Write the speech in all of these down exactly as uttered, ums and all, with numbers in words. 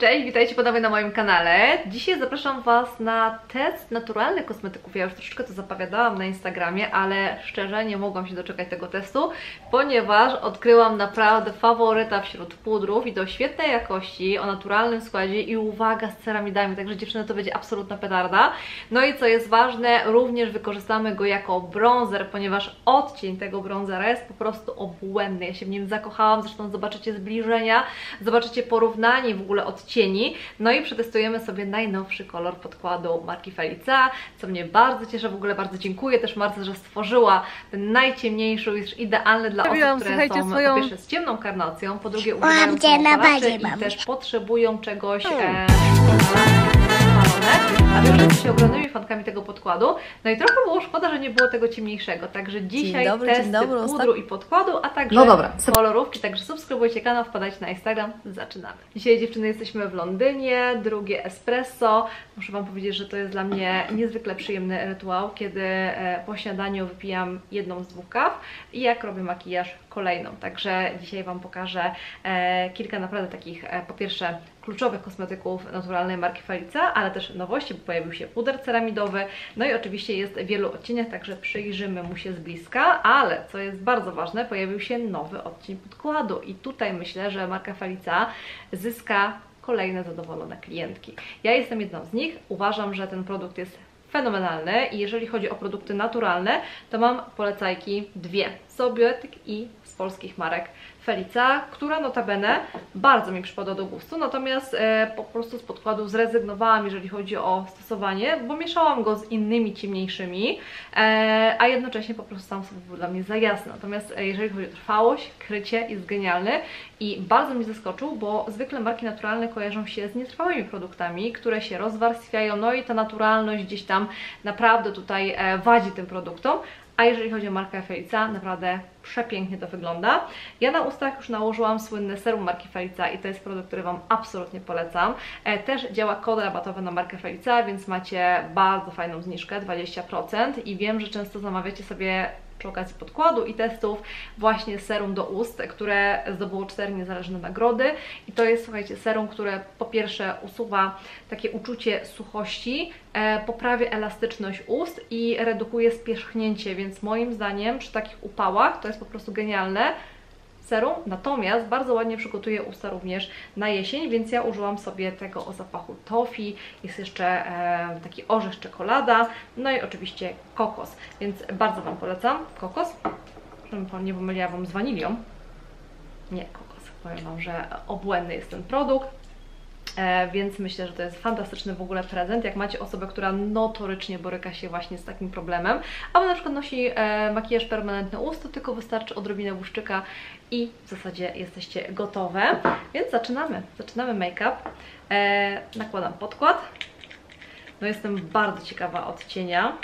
Cześć, witajcie ponownie na moim kanale. Dzisiaj zapraszam Was na test naturalnych kosmetyków. Ja już troszeczkę to zapowiadałam na Instagramie, ale szczerze nie mogłam się doczekać tego testu, ponieważ odkryłam naprawdę faworyta wśród pudrów i to świetnej jakości, o naturalnym składzie i uwaga, z ceramidami, także dziewczyny, to będzie absolutna petarda. No i co jest ważne, również wykorzystamy go jako bronzer, ponieważ odcień tego bronzera jest po prostu obłędny. Ja się w nim zakochałam, zresztą zobaczycie zbliżenia, zobaczycie porównanie w ogóle odcieni. No i przetestujemy sobie najnowszy kolor podkładu marki Felica, co mnie bardzo cieszy. W ogóle bardzo dziękuję też Marce, że stworzyła ten najciemniejszy, już idealny dla osób, które są swoją... po pierwsze z ciemną karnacją, po drugie używają opalaczy i też potrzebują czegoś e, a wiem, że jesteście ogromnymi fankami tego podkładu. No i trochę było szkoda, że nie było tego ciemniejszego. Także dzisiaj dobry, testy dobry, pudru i podkładu, a także no dobra. kolorówki. Także subskrybujcie kanał, wpadajcie na Instagram. Zaczynamy. Dzisiaj, dziewczyny, jesteśmy w Londynie, drugie espresso. Muszę Wam powiedzieć, że to jest dla mnie niezwykle przyjemny rytuał, kiedy po śniadaniu wypijam jedną z dwóch kaw i jak robię makijaż, kolejną. Także dzisiaj Wam pokażę e, kilka naprawdę takich, e, po pierwsze, kluczowych kosmetyków naturalnej marki Felica, ale też nowości, bo pojawił się puder ceramidowy, no i oczywiście jest w wielu odcieniach, także przyjrzymy mu się z bliska, ale co jest bardzo ważne, pojawił się nowy odcień podkładu i tutaj myślę, że marka Felica zyska kolejne zadowolone klientki. Ja jestem jedną z nich, uważam, że ten produkt jest fenomenalny i jeżeli chodzi o produkty naturalne, to mam polecajki dwie, Sobiotyk i z polskich marek Felica, która notabene bardzo mi przypada do gustu, natomiast e, po prostu z podkładu zrezygnowałam, jeżeli chodzi o stosowanie, bo mieszałam go z innymi ciemniejszymi, e, a jednocześnie po prostu sam sobie był dla mnie za jasny. Natomiast e, jeżeli chodzi o trwałość, krycie, jest genialny i bardzo mnie zaskoczył, bo zwykle marki naturalne kojarzą się z nietrwałymi produktami, które się rozwarstwiają, no i ta naturalność gdzieś tam naprawdę tutaj e, wadzi tym produktom. A jeżeli chodzi o markę Felica, naprawdę przepięknie to wygląda. Ja na ustach już nałożyłam słynne serum marki Felica i to jest produkt, który Wam absolutnie polecam. E, też działa kod rabatowy na markę Felica, więc macie bardzo fajną zniżkę, dwadzieścia procent i wiem, że często zamawiacie sobie przy okazji podkładu i testów właśnie serum do ust, które zdobyło cztery niezależne nagrody i to jest, słuchajcie, serum, które po pierwsze usuwa takie uczucie suchości, e, poprawia elastyczność ust i redukuje spierzchnięcie, więc moim zdaniem przy takich upałach to jest po prostu genialne serum, natomiast bardzo ładnie przygotuje usta również na jesień, więc ja użyłam sobie tego o zapachu toffee, jest jeszcze e, taki orzech czekolada, no i oczywiście kokos, więc bardzo Wam polecam kokos, żebym nie pomyliła Wam z wanilią, nie kokos, powiem Wam, że obłędny jest ten produkt. E, więc myślę, że to jest fantastyczny w ogóle prezent, jak macie osobę, która notorycznie boryka się właśnie z takim problemem, albo na przykład nosi e, makijaż permanentny ust, to tylko wystarczy odrobinę błyszczyka i w zasadzie jesteście gotowe. Więc zaczynamy, zaczynamy make-up. E, nakładam podkład. No jestem bardzo ciekawa odcienia.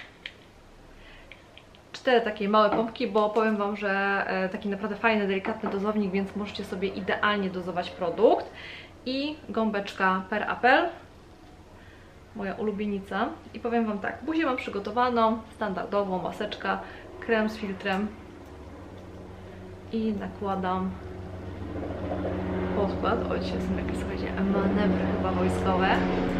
Cztery takie małe pompki, bo powiem Wam, że e, taki naprawdę fajny, delikatny dozownik, więc możecie sobie idealnie dozować produkt. I gąbeczka Per Apple, moja ulubienica. I powiem Wam tak, buzię mam przygotowaną, standardową, maseczka, krem z filtrem i nakładam podkład. Oj, dzisiaj są jakieś, słuchajcie, manewry chyba wojskowe.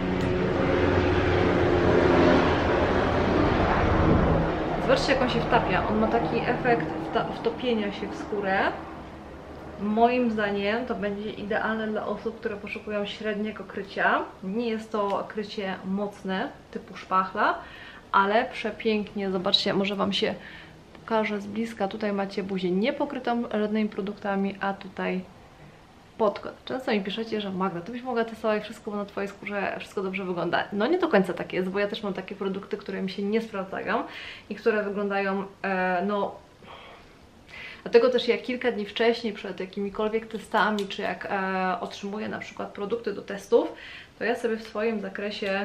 Zobaczcie, jak on się wtapia. On ma taki efekt wtopienia się w skórę. Moim zdaniem to będzie idealne dla osób, które poszukują średniego krycia. Nie jest to krycie mocne, typu szpachla, ale przepięknie. Zobaczcie, może Wam się pokażę z bliska. Tutaj macie buzię niepokrytą żadnymi produktami, a tutaj podkład. Często mi piszecie, że Magda, Ty byś mogła testować wszystko, bo na Twojej skórze wszystko dobrze wygląda. No nie do końca tak jest, bo ja też mam takie produkty, które mi się nie sprawdzają i które wyglądają, e, no... Dlatego też jak kilka dni wcześniej, przed jakimikolwiek testami, czy jak e, otrzymuję na przykład produkty do testów, to ja sobie w swoim zakresie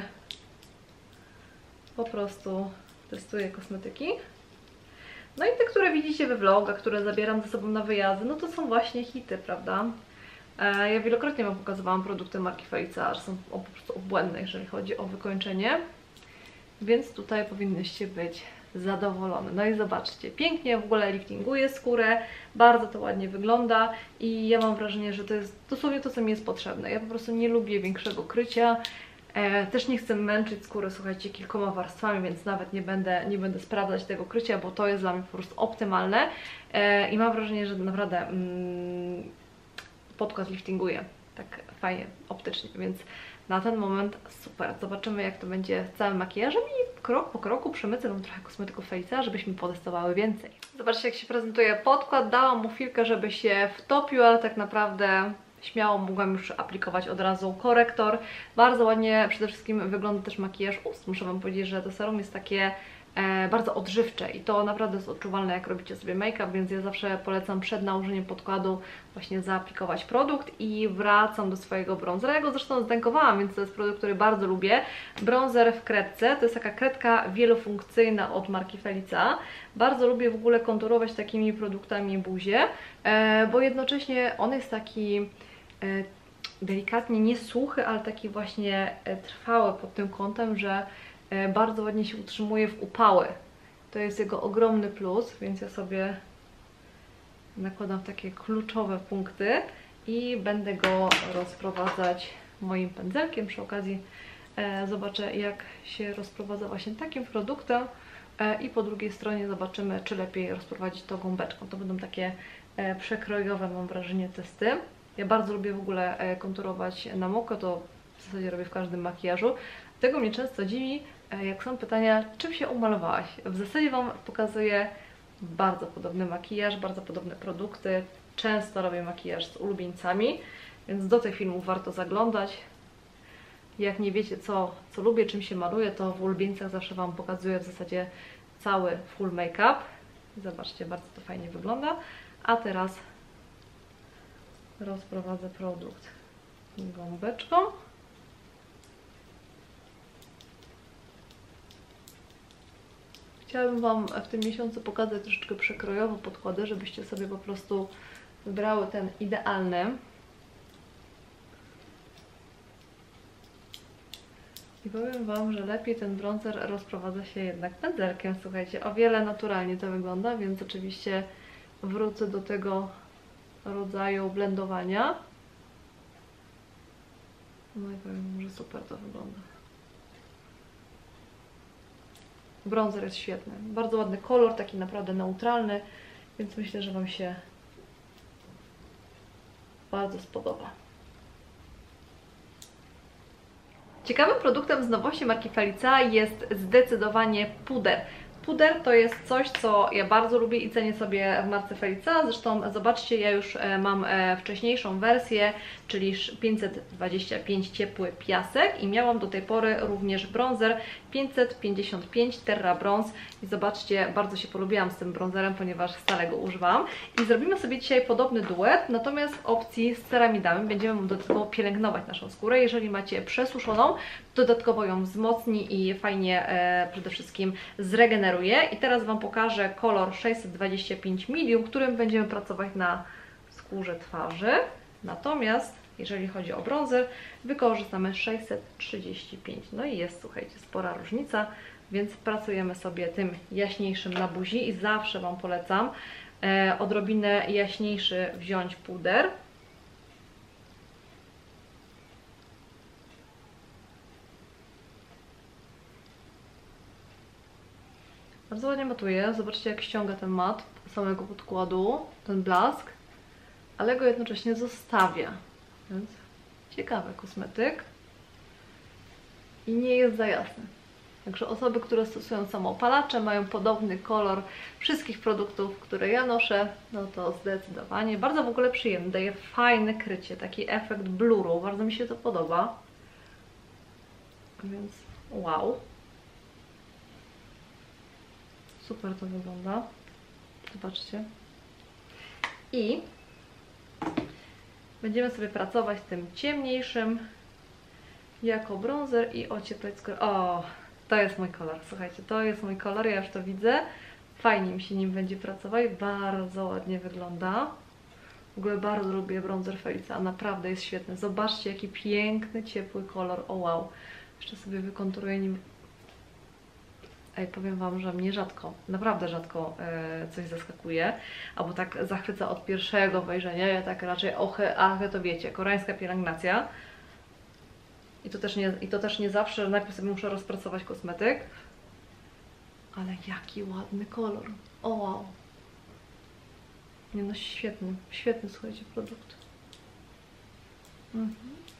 po prostu testuję kosmetyki. No i te, które widzicie we vlogach, które zabieram ze sobą na wyjazdy, no to są właśnie hity, prawda? E, ja wielokrotnie Wam pokazywałam produkty marki Felica, że są po prostu obłędne, jeżeli chodzi o wykończenie. Więc tutaj powinnyście być zadowolony. No i zobaczcie, pięknie w ogóle liftinguje skórę, bardzo to ładnie wygląda i ja mam wrażenie, że to jest dosłownie to, co mi jest potrzebne. Ja po prostu nie lubię większego krycia, e, też nie chcę męczyć skóry, słuchajcie, kilkoma warstwami, więc nawet nie będę, nie będę sprawdzać tego krycia, bo to jest dla mnie po prostu optymalne e, i mam wrażenie, że naprawdę mm, podkład liftinguje tak fajnie, optycznie, więc na ten moment super. Zobaczymy, jak to będzie z całym makijażem i krok po kroku przemycę Wam trochę kosmetyków Felica, żebyśmy potestowały więcej. Zobaczcie, jak się prezentuje podkład. Dałam mu chwilkę, żeby się wtopił, ale tak naprawdę śmiało mogłam już aplikować od razu korektor. Bardzo ładnie przede wszystkim wygląda też makijaż ust. Muszę Wam powiedzieć, że to serum jest takie e, bardzo odżywcze i to naprawdę jest odczuwalne, jak robicie sobie make-up, więc ja zawsze polecam przed nałożeniem podkładu właśnie zaaplikować produkt i wracam do swojego bronzera. Ja go zresztą zdenkowałam, więc to jest produkt, który bardzo lubię. Bronzer w kredce, to jest taka kredka wielofunkcyjna od marki Felica. Bardzo lubię w ogóle konturować takimi produktami buzię, e, bo jednocześnie on jest taki e, delikatnie nie suchy, ale taki właśnie e, trwały pod tym kątem, że e, bardzo ładnie się utrzymuje w upały. To jest jego ogromny plus, więc ja sobie nakładam w takie kluczowe punkty i będę go rozprowadzać moim pędzelkiem. Przy okazji e, zobaczę, jak się rozprowadza właśnie takim produktem e, i po drugiej stronie zobaczymy, czy lepiej rozprowadzić to gąbeczką. To będą takie e, przekrojowe, mam wrażenie, testy. Ja bardzo lubię w ogóle e, konturować na moko, to w zasadzie robię w każdym makijażu. Tego mnie często dziwi, e, jak są pytania, czym się umalowałaś. W zasadzie Wam pokazuję bardzo podobny makijaż, bardzo podobne produkty. Często robię makijaż z ulubieńcami, więc do tych filmów warto zaglądać. Jak nie wiecie, co, co lubię, czym się maluję, to w ulubieńcach zawsze Wam pokazuję w zasadzie cały full make-up. Zobaczcie, bardzo to fajnie wygląda. A teraz rozprowadzę produkt gąbeczką. Chciałabym Wam w tym miesiącu pokazać troszeczkę przekrojowo podkłady, żebyście sobie po prostu wybrały ten idealny. I powiem Wam, że lepiej ten bronzer rozprowadza się jednak pędzelkiem. Słuchajcie, o wiele naturalnie to wygląda, więc oczywiście wrócę do tego rodzaju blendowania. No i powiem Wam, że super to wygląda. Bronzer jest świetny. Bardzo ładny kolor, taki naprawdę neutralny, więc myślę, że Wam się bardzo spodoba. Ciekawym produktem z nowości marki Felica jest zdecydowanie puder. Puder to jest coś, co ja bardzo lubię i cenię sobie w marce Felica. Zresztą zobaczcie, ja już mam wcześniejszą wersję, czyli pięćset dwadzieścia pięć ciepły piasek i miałam do tej pory również bronzer pięćset pięćdziesiąt pięć Terra Bronze i zobaczcie, bardzo się polubiłam z tym bronzerem, ponieważ stale go używam. I zrobimy sobie dzisiaj podobny duet, natomiast w opcji z ceramidami będziemy dodatkowo pielęgnować naszą skórę. Jeżeli macie przesuszoną, dodatkowo ją wzmocni i fajnie e, przede wszystkim zregeneruje. I teraz Wam pokażę kolor sześćset dwadzieścia pięć medium, którym będziemy pracować na skórze twarzy. Natomiast jeżeli chodzi o bronzer, wykorzystamy sześćset trzydzieści pięć. No i jest, słuchajcie, spora różnica, więc pracujemy sobie tym jaśniejszym na buzi i zawsze Wam polecam e, odrobinę jaśniejszy wziąć puder. Bardzo ładnie matuje. Zobaczcie, jak ściąga ten mat samego podkładu, ten blask, ale go jednocześnie zostawia. Więc ciekawy kosmetyk i nie jest za jasny. Także osoby, które stosują samoopalacze, mają podobny kolor wszystkich produktów, które ja noszę, no to zdecydowanie. Bardzo w ogóle przyjemny, daje fajne krycie, taki efekt bluru, bardzo mi się to podoba. Więc wow. Super to wygląda. Zobaczcie. I będziemy sobie pracować z tym ciemniejszym jako bronzer i ocieplać skórę. O, to jest mój kolor. Słuchajcie, to jest mój kolor, ja już to widzę. Fajnie mi się nim będzie pracować. Bardzo ładnie wygląda. W ogóle bardzo lubię bronzer Felica. Naprawdę jest świetny. Zobaczcie, jaki piękny, ciepły kolor. O wow. Jeszcze sobie wykonturuję nim Ej, powiem Wam, że mnie rzadko, naprawdę rzadko e, coś zaskakuje, albo tak zachwyca od pierwszego wejrzenia. Ja tak raczej ochy, achy, to wiecie, koreańska pielęgnacja. I to też nie, i to też nie zawsze, najpierw sobie muszę rozpracować kosmetyk. Ale jaki ładny kolor. O wow. Nie no, świetny, świetny, słuchajcie, produkt. Mhm.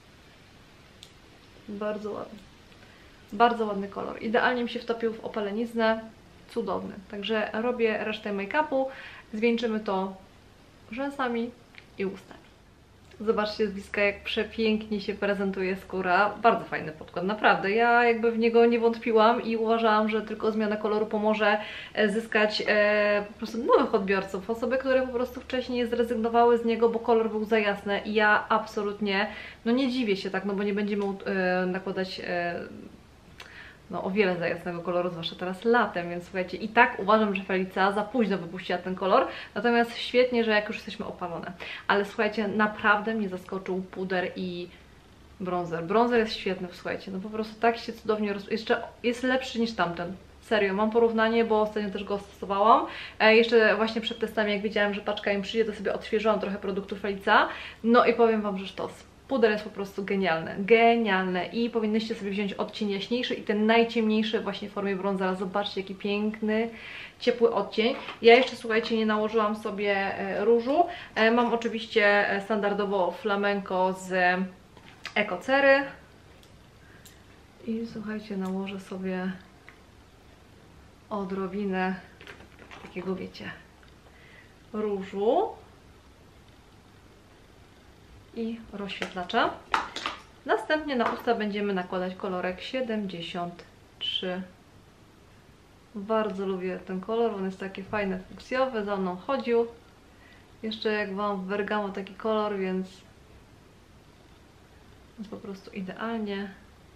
Bardzo ładny. Bardzo ładny kolor. Idealnie mi się wtopił w opaleniznę. Cudowny. Także robię resztę make-upu. Zwieńczymy to rzęsami i ustami. Zobaczcie z bliska, jak przepięknie się prezentuje skóra. Bardzo fajny podkład, naprawdę. Ja jakby w niego nie wątpiłam i uważałam, że tylko zmiana koloru pomoże zyskać e, po prostu nowych odbiorców. Osoby, które po prostu wcześniej zrezygnowały z niego, bo kolor był za jasny. I ja absolutnie, no nie dziwię się tak, no bo nie będziemy e, nakładać e, no o wiele za jasnego koloru, zwłaszcza teraz latem, więc słuchajcie, i tak uważam, że Felica za późno wypuściła ten kolor, natomiast świetnie, że jak już jesteśmy opalone. Ale słuchajcie, naprawdę mnie zaskoczył puder i bronzer. Bronzer jest świetny, słuchajcie, no po prostu tak się cudownie roz... jeszcze jest lepszy niż tamten. Serio, mam porównanie, bo ostatnio też go stosowałam. E, jeszcze właśnie przed testami, jak wiedziałam, że paczka im przyjdzie, to sobie odświeżyłam trochę produktu Felica. No i powiem Wam, że sztos. Puder jest po prostu genialny, genialny i powinnyście sobie wziąć odcień jaśniejszy i ten najciemniejszy właśnie w formie brązera. Zobaczcie, jaki piękny, ciepły odcień. Ja jeszcze, słuchajcie, nie nałożyłam sobie różu. Mam oczywiście standardowo flamenco z Ekocery i słuchajcie, nałożę sobie odrobinę takiego, wiecie, różu i rozświetlacza. Następnie na usta będziemy nakładać kolorek siedemdziesiąt trzy. Bardzo lubię ten kolor, on jest taki fajny, fuksjowy, za mną chodził. Jeszcze jak Wam w Bergamo taki kolor, więc jest po prostu idealnie.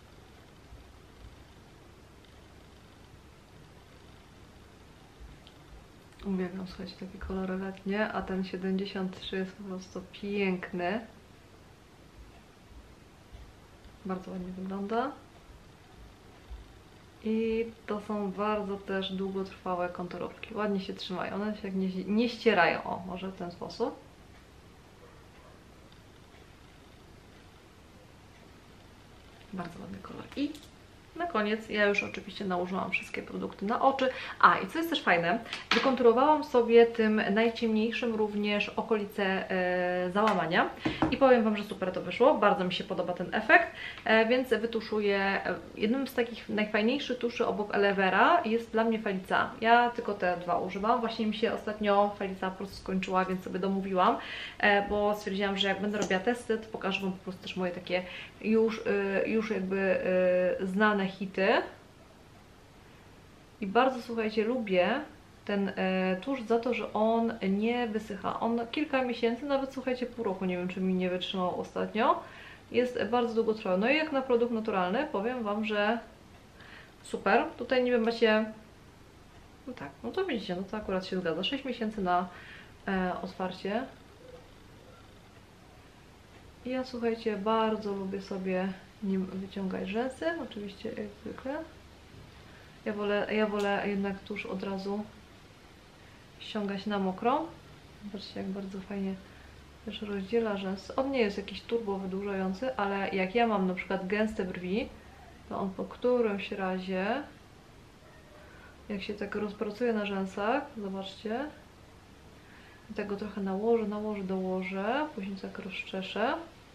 Uwielbiam, słuchajcie, takie kolory letnie, a ten siedemdziesiąt trzy jest po prostu piękny. Bardzo ładnie wygląda. I to są bardzo też długotrwałe konturówki. Ładnie się trzymają, one się nie, nie ścierają. O, może w ten sposób. Bardzo ładny kolor. I na koniec ja już oczywiście nałożyłam wszystkie produkty na oczy. A i co jest też fajne, wykonturowałam sobie tym najciemniejszym również okolice e, załamania i powiem Wam, że super to wyszło, bardzo mi się podoba ten efekt, e, więc wytuszuję. Jednym z takich najfajniejszych tuszy obok Elevera jest dla mnie Felica. Ja tylko te dwa używam, właśnie mi się ostatnio Felica po prostu skończyła, więc sobie domówiłam, e, bo stwierdziłam, że jak będę robiła testy, to pokażę Wam po prostu też moje takie już, e, już jakby e, znane hity. I bardzo, słuchajcie, lubię ten e, tusz za to, że on nie wysycha. On kilka miesięcy, nawet słuchajcie, pół roku, nie wiem, czy mi nie wytrzymał ostatnio. Jest bardzo długotrwały. No i jak na produkt naturalny, powiem Wam, że super. Tutaj nie wiem, macie... No tak, no to widzicie, no to akurat się zgadza. sześć miesięcy na e, otwarcie. I ja, słuchajcie, bardzo lubię sobie nim wyciągać rzęsy, oczywiście jak zwykle. Ja wolę, ja wolę jednak tuż od razu ściągać na mokro. Zobaczcie, jak bardzo fajnie też rozdziela rzęsy. On nie jest jakiś turbo wydłużający, ale jak ja mam na przykład gęste brwi, to on po którymś razie, jak się tak rozpracuje na rzęsach, zobaczcie, tego trochę nałożę, nałożę, dołożę, później tak rozczeszę.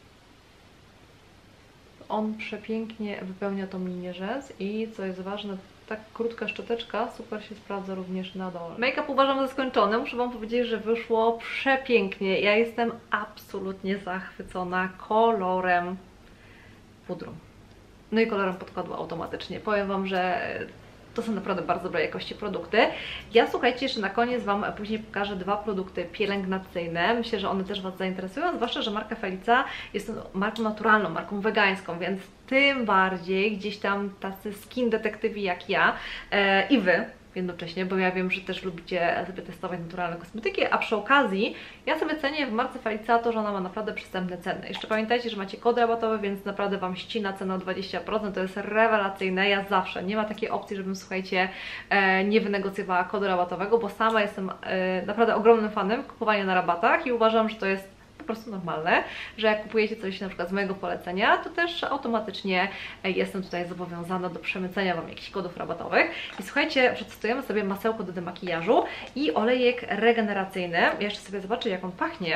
On przepięknie wypełnia tą linię rzęs i co jest ważne, tak krótka szczoteczka super się sprawdza również na dole. Make-up uważam za skończony, muszę Wam powiedzieć, że wyszło przepięknie. Ja jestem absolutnie zachwycona kolorem pudru. No i kolorem podkładu automatycznie. Powiem Wam, że to są naprawdę bardzo dobrej jakości produkty. Ja, słuchajcie, jeszcze na koniec Wam później pokażę dwa produkty pielęgnacyjne. Myślę, że one też Was zainteresują, zwłaszcza że marka Felica jest marką naturalną, marką wegańską, więc tym bardziej gdzieś tam tacy skin detektywi jak ja e, i Wy jednocześnie, bo ja wiem, że też lubicie sobie testować naturalne kosmetyki, a przy okazji ja sobie cenię w marce Felicia to, że ona ma naprawdę przystępne ceny. Jeszcze pamiętajcie, że macie kod rabatowy, więc naprawdę Wam ścina cenę o dwadzieścia procent, to jest rewelacyjne. Ja zawsze, nie ma takiej opcji, żebym, słuchajcie, e, nie wynegocjowała kodu rabatowego, bo sama jestem e, naprawdę ogromnym fanem kupowania na rabatach i uważam, że to jest po prostu normalne, że jak kupujecie coś na przykład z mojego polecenia, to też automatycznie jestem tutaj zobowiązana do przemycenia Wam jakichś kodów rabatowych. I słuchajcie, przetestujemy sobie masełko do demakijażu i olejek regeneracyjny. Ja jeszcze sobie zobaczę, jak on pachnie.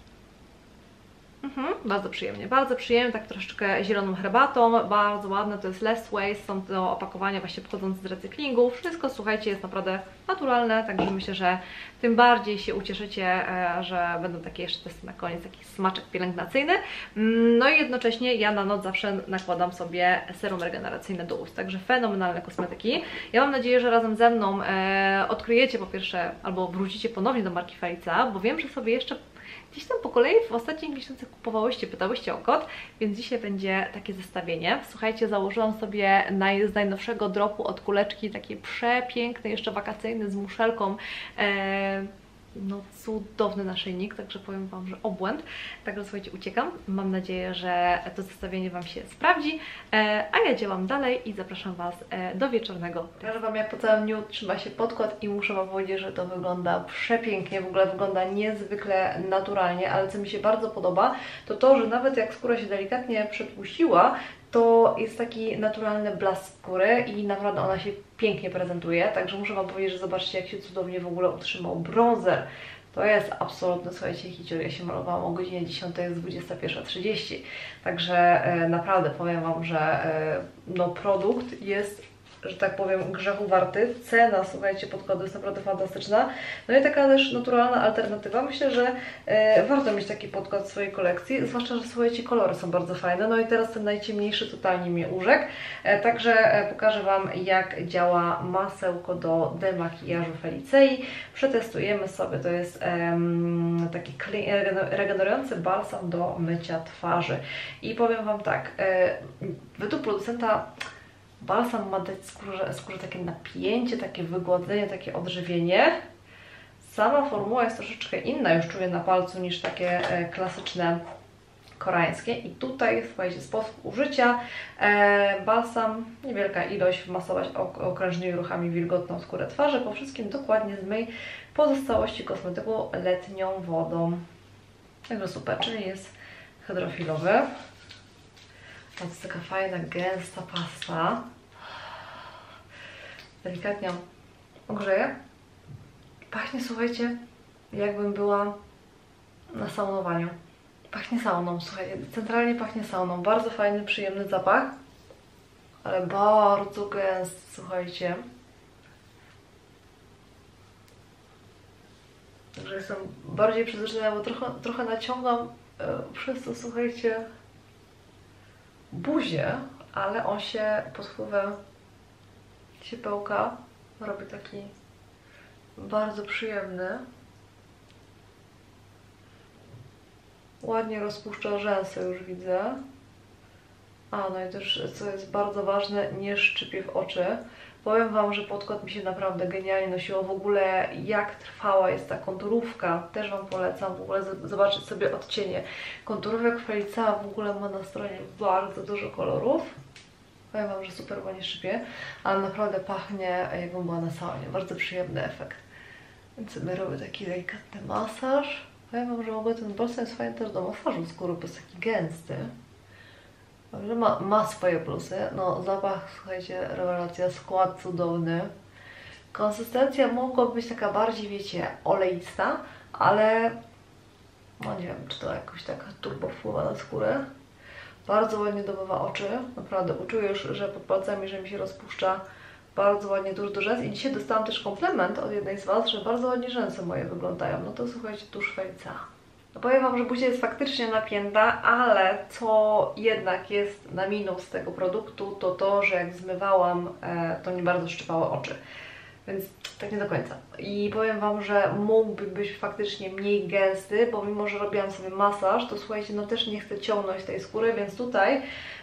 Mhm, bardzo przyjemnie, bardzo przyjemnie, tak troszeczkę zieloną herbatą, bardzo ładne, to jest less waste, są to opakowania właśnie pochodzące z recyklingu, wszystko, słuchajcie, jest naprawdę naturalne, także myślę, że tym bardziej się ucieszycie, że będą takie jeszcze testy na koniec, taki smaczek pielęgnacyjny. No i jednocześnie ja na noc zawsze nakładam sobie serum regeneracyjne do ust, także fenomenalne kosmetyki. Ja mam nadzieję, że razem ze mną e, odkryjecie po pierwsze, albo wrócicie ponownie do marki Felicia, bo wiem, że sobie jeszcze gdzieś tam po kolei w ostatnich miesiącach kupowałyście, pytałyście o kod, więc dzisiaj będzie takie zestawienie. Słuchajcie, założyłam sobie naj, z najnowszego dropu od Kuleczki taki przepiękny, jeszcze wakacyjny z muszelką. E, no cudowny naszyjnik, także powiem Wam, że obłęd. Także słuchajcie, uciekam. Mam nadzieję, że to zestawienie Wam się sprawdzi, e, a ja działam dalej i zapraszam Was e, do wieczornego. Pokażę Wam, jak po całym dniu trzyma się podkład i muszę Wam powiedzieć, że to wygląda przepięknie, w ogóle wygląda niezwykle naturalnie, ale co mi się bardzo podoba, to to, że nawet jak skóra się delikatnie przetłuściła, to jest taki naturalny blask skóry i naprawdę ona się pięknie prezentuje, także muszę Wam powiedzieć, że zobaczcie, jak się cudownie w ogóle utrzymał bronzer. To jest absolutny, słuchajcie, hicior. Ja się malowałam o godzinie dziesiątej, jest dwudziesta pierwsza trzydzieści, także e, naprawdę powiem Wam, że e, no, produkt jest, że tak powiem, grzechu warty. Cena, słuchajcie, podkładu jest naprawdę fantastyczna. No i taka też naturalna alternatywa. Myślę, że e, warto mieć taki podkład w swojej kolekcji, zwłaszcza, że słuchajcie, kolory są bardzo fajne. No i teraz ten najciemniejszy totalnie mnie urzekł. E, także e, pokażę Wam, jak działa masełko do demakijażu Felicei. Przetestujemy sobie, to jest e, taki regenerujący balsam do mycia twarzy. I powiem Wam tak, e, według producenta balsam ma dać skórze, skórze takie napięcie, takie wygładzenie, takie odżywienie. Sama formuła jest troszeczkę inna, już czuję na palcu, niż takie klasyczne koreańskie. I tutaj, słuchajcie, sposób użycia. E, balsam, niewielka ilość, wmasować okrężnymi ruchami wilgotną skórę twarzy. Po wszystkim dokładnie zmyj pozostałości kosmetyku letnią wodą. Także super, czyli jest hydrofilowy. To jest taka fajna, gęsta pasta. Delikatnie ogrzeję. Pachnie, słuchajcie, jakbym była na saunowaniu. Pachnie sauną, słuchajcie, centralnie pachnie sauną. Bardzo fajny, przyjemny zapach, ale bardzo gęsty, słuchajcie. Także jestem bardziej przyzwyczajona, bo trochę, trochę naciągam yy, przez to, słuchajcie, buzię, ale on się pod wpływem ciepełka robi taki bardzo przyjemny. Ładnie rozpuszcza rzęsy, już widzę. A, no i też, co jest bardzo ważne, nie szczypie w oczy. Powiem Wam, że podkład mi się naprawdę genialnie nosiło. W ogóle jak trwała jest ta konturówka, też Wam polecam w ogóle zobaczyć sobie odcienie. Konturówek Felicia w ogóle ma na stronie bardzo dużo kolorów. Powiem Wam, że super ładnie szczypie, ale naprawdę pachnie, jakbym była na saunie. Bardzo przyjemny efekt. Więc sobie robię taki delikatny masaż. Powiem Wam, że w ogóle ten balsam jest fajny też do masażu skóry, bo jest taki gęsty. Dobrze, ma, ma swoje plusy. No zapach, słuchajcie, rewelacja, skład cudowny. Konsystencja mogłaby być taka bardziej, wiecie, oleista, ale no nie wiem, czy to jakoś tak turbo wpływa na skórę. Bardzo ładnie dobywa oczy, naprawdę uczuję już, że pod palcami, że mi się rozpuszcza bardzo ładnie tuż do rzęs. I dzisiaj dostałam też komplement od jednej z Was, że bardzo ładnie rzęsy moje wyglądają. No to słuchajcie, tuż Felicia. No powiem Wam, że buzia jest faktycznie napięta, ale co jednak jest na minus tego produktu, to to, że jak zmywałam, to nie bardzo szczypały oczy. Więc tak nie do końca. I powiem Wam, że mógłby być faktycznie mniej gęsty, bo mimo, że robiłam sobie masaż, to słuchajcie, no też nie chcę ciągnąć tej skóry, więc tutaj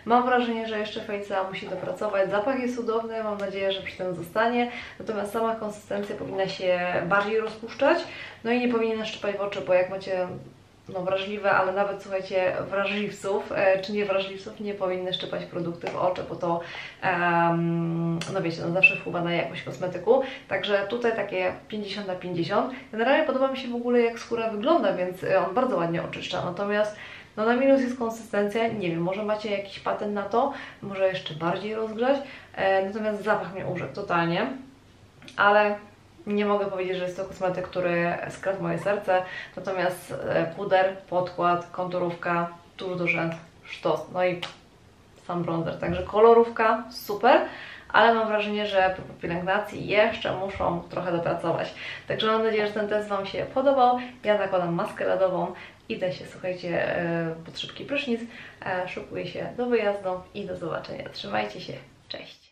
Mam wrażenie, że jeszcze Face'a musi dopracować. Zapach jest cudowny, mam nadzieję, że przy tym zostanie. Natomiast sama konsystencja powinna się bardziej rozpuszczać. No i nie powinien szczepać w oczy, bo jak macie no wrażliwe, ale nawet słuchajcie, wrażliwców, e, czy nie wrażliwców, nie powinny szczepać produkty w oczy, bo to um, no wiecie, no zawsze wpływa na jakość kosmetyku. Także tutaj takie pięćdziesiąt na pięćdziesiąt. Generalnie podoba mi się w ogóle jak skóra wygląda, więc on bardzo ładnie oczyszcza. Natomiast no na minus jest konsystencja, nie wiem, może macie jakiś patent na to, może jeszcze bardziej rozgrzać. E, natomiast zapach mnie urzekł totalnie, ale nie mogę powiedzieć, że jest to kosmetyk, który skradł moje serce, natomiast puder, podkład, konturówka, tuż do rzęs, sztos, no i sam bronzer, także kolorówka super, ale mam wrażenie, że po pielęgnacji jeszcze muszą trochę dopracować. Także mam nadzieję, że ten test Wam się podobał. Ja nakładam maskę LEDową, idę się, słuchajcie, pod szybki prysznic, szykuję się do wyjazdu i do zobaczenia. Trzymajcie się, cześć!